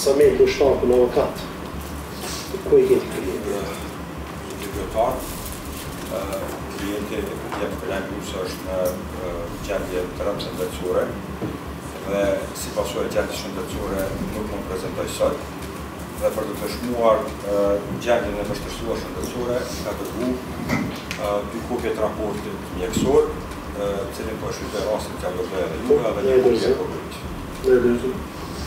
Samir du shtarku në avokat. Ku e keti klientin? Gjyqtar, klienti jep Lajmëru se është në gjendje të rëndësishme dhe si pasojë e gjendjes shëndetësore nuk mund të prezantoj sot. Dhe për të të shmuar gjendjen e vështirësuar shëndetësore, ka kërkuar 2 kopje të raportit mjekësor, cilin po shqyrtoj rastin që alojë edhe juve dhe një kopje e prokurorit.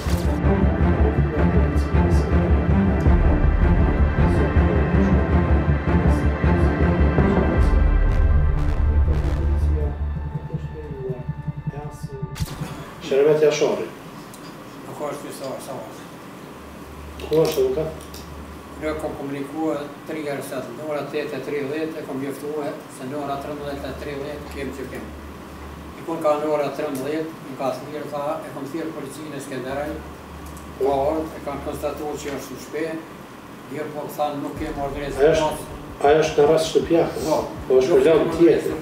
Sheremet Jashari. Nuk është pjesëtar Savas. Ku është avokat? Ne kam komunikuar 3 herë sot, në ora 8:30 e kam njoftuar se në ora 13:30 kemi që kemi. I kun ka në ora 13, në ka thirrë tha, e kam thirrë policinë e Skenderaj, e kam konstatuar që është në shtëpi, mirë po thanë nuk kemi organizuar. Aja është në rast shtëpiak? Po është për lamë tjetër?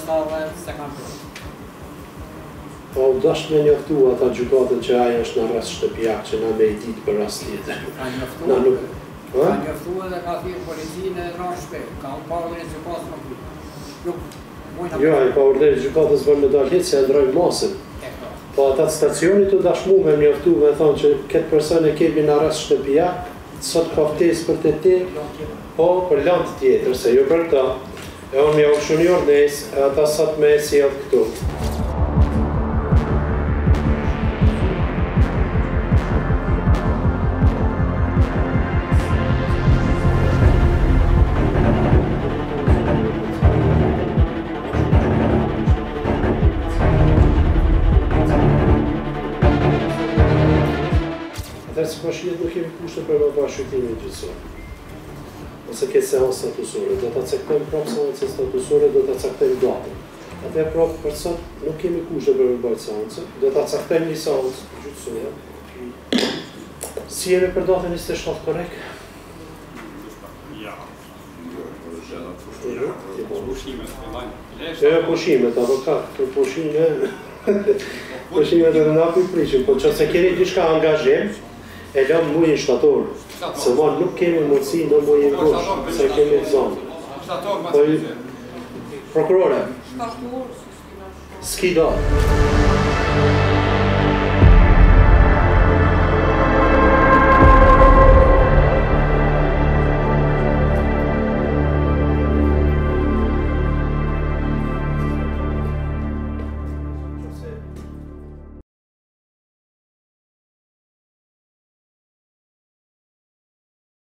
Po dash me njoftu ata gjykatën që aja është në rast shtëpiak që na me i ditë për rast tjetër. Ka njoftu edhe ka thirrë policinë e në shtëpi, ka unë pa urdhërin gjykatës Jo, ai pa urdhërin gjykatës vërë me dalë se e ndrojnë masën. Po ata të stacionit u dashmu me njoftu me thonë që këtë person e kemi në rast shtëpiak, sot ka ftesë për të po për lantë tjetër, se jo për ta. E unë ja u shuni ordnes, e ata sot me e sjellë këtu. Atër si pashijet nuk kemi kushte për me bashkëtimin gjyqësor. Ose këtë seancë statusore, do të caktojmë prapë seancën statusore, do të caktojmë datën. Atër prapë për sot nuk kemi kushte për me bajtë seancën, do të caktojmë një seancë gjyqësore. Si jemi për datën 27 korek? Ja, pushimet, avokat, pushimet edhe nga kuj prishim, po që se keni dishka angazhim, e lëmë mujën shtator, se ma nuk kemi mundësi në mujën kush, se kemi të zonë. Prokurore, s'ki do.